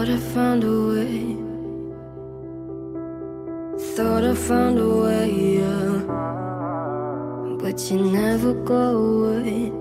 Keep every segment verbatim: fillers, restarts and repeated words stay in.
I found a way. Thought I found a way, yeah. But you never go away.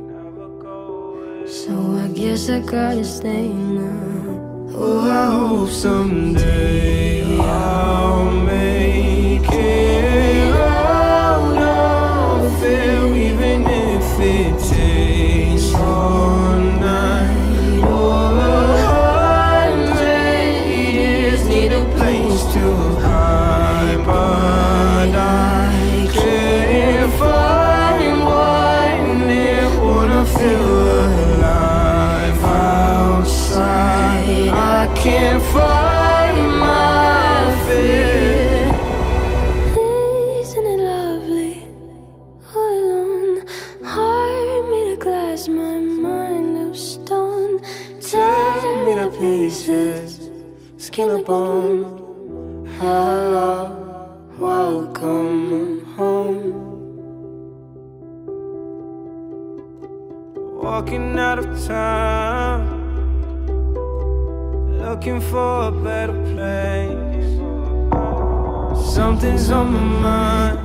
So I guess I gotta stay now. Oh, I hope someday I'll make it out of there, even if it takes all night or a hundred years. Need a place to hide, but I can't find one there. Wanna feel alive outside. I can't find my fear. Isn't it lovely? All alone, heart made of glass, my mind of stone. Tear me to pieces, skin and bone. Hello, welcome home. Walking out of town, looking for a better place. Something's on my mind,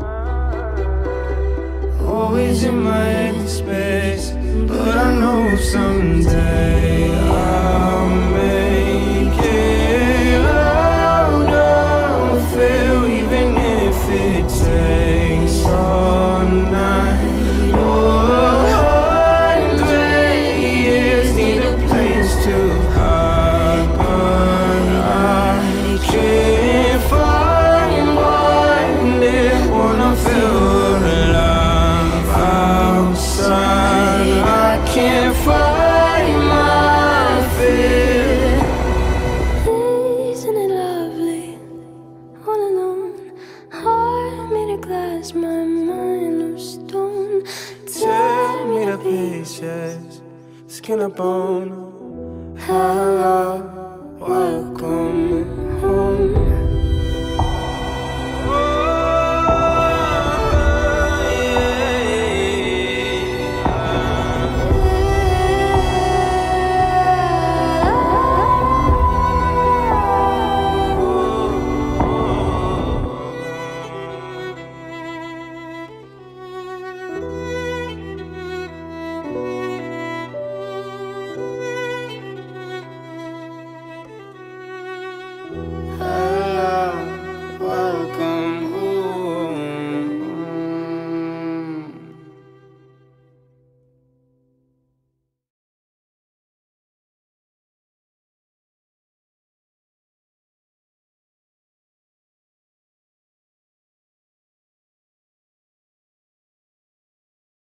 always in my head space. But I know someday I'll make it out of here, even if it takes all night or a hundred years. Need a place to hide, but I can't find one there. Wanna feel alive outside. I can't find my fear. Isn't it lovely? All alone, heart made of glass, my mind of stone. Tear me to pieces, skin and bone. Hello, welcome home.